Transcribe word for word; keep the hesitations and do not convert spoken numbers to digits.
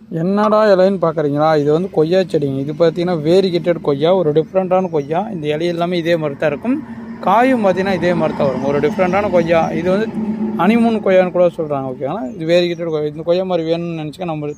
என்னடா இலைன்னு பார்க்குறீங்களா? இது வந்து கொய்யா செடிங்க. இது பார்த்தீங்கன்னா வேரிகேட்டட் கொய்யா, ஒரு டிஃப்ரெண்ட்டான கொய்யா. இந்த இலை எல்லாமே இதே மாதிரி தான் இருக்கும். காயும் பார்த்தீங்கன்னா இதே மாதிரி தான் வரும். ஒரு டிஃப்ரெண்ட்டான கொய்யா. இது வந்து ஹனிமூன் கொய்யான்னு கூட சொல்கிறாங்க. ஓகேங்களா? இது வேரிகேட்டட் கொய்யா. இந்த கொய்யா மாதிரி வேணும்னு நினச்சிக்க நம்ம